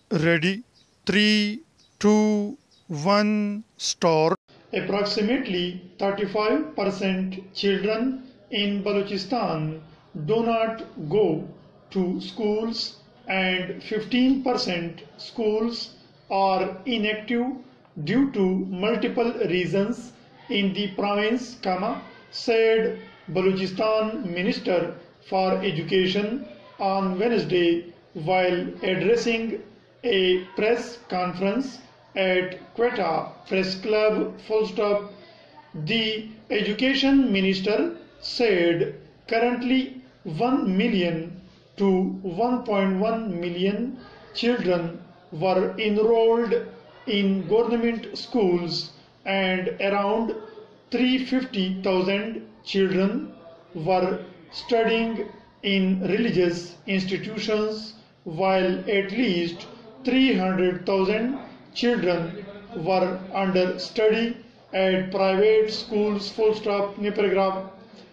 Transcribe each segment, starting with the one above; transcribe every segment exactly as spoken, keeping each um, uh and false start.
Ready? Three, two, one, start. Approximately thirty-five percent children in Balochistan do not go to schools and fifteen percent schools are inactive due to multiple reasons in the province, said Balochistan Minister for Education on Wednesday while addressing a press conference at Quetta Press Club. Full stop. The Education Minister said currently one million to one point one million children were enrolled in government schools and around three hundred fifty thousand children were studying in religious institutions, while at least three hundred thousand children were under study at private schools. Full stop. New paragraph.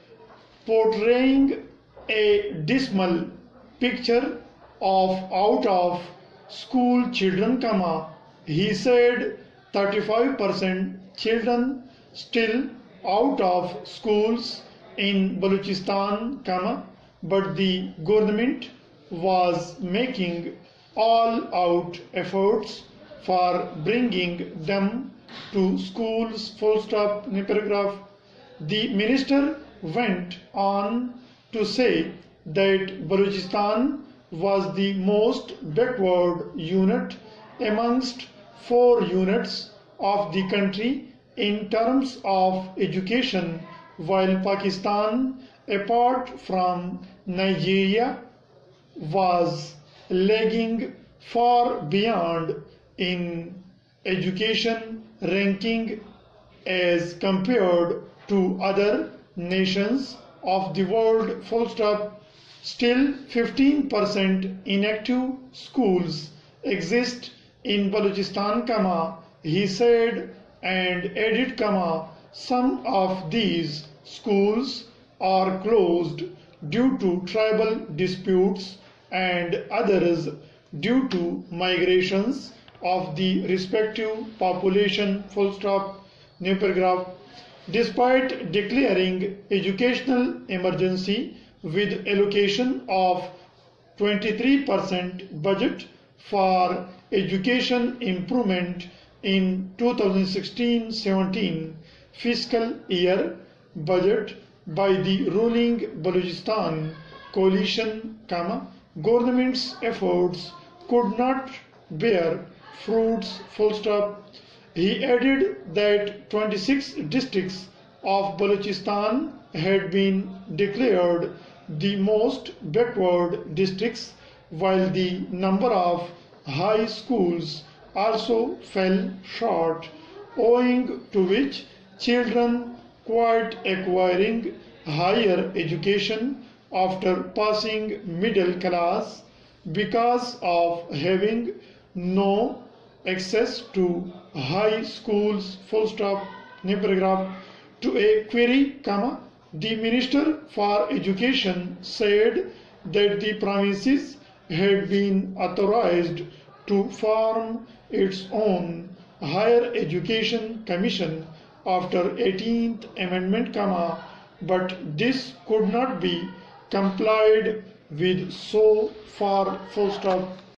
Portraying a dismal picture of out of school children, he said thirty-five percent children still out of schools in Balochistan, but the government was making all out efforts for bringing them to schools. Full stop. New paragraph. The minister went on to say that Balochistan was the most backward unit amongst four units of the country in terms of education, while Pakistan, apart from Nigeria, was lagging far beyond in education ranking as compared to other nations of the world. Full stop. Still fifteen percent inactive schools exist in Balochistan, he said, and added, some of these schools are closed due to tribal disputes and others due to migrations of the respective population. Full stop. New paragraph. Despite declaring educational emergency with allocation of twenty-three percent budget for education improvement in two thousand sixteen seventeen fiscal year budget by the ruling Balochistan coalition, government's efforts could not bear fruits. Full stop. He added that twenty-six districts of Balochistan had been declared the most backward districts, while the number of high schools also fell short, owing to which children quit acquiring higher education after passing middle class because of having no access to high schools. Full stop. New paragraph. To a query, the Minister for Education said that the provinces had been authorized to form its own Higher Education Commission after eighteenth Amendment, but this could not be complied with so far. Full stop.